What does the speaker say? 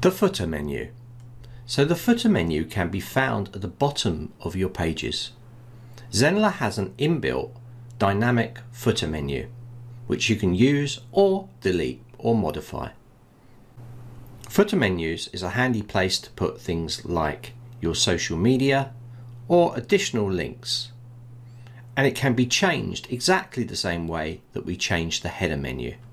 The footer menu. So the footer menu can be found at the bottom of your pages. Zenler has an inbuilt dynamic footer menu which you can use or delete or modify. Footer menus is a handy place to put things like your social media or additional links, and it can be changed exactly the same way that we changed the header menu.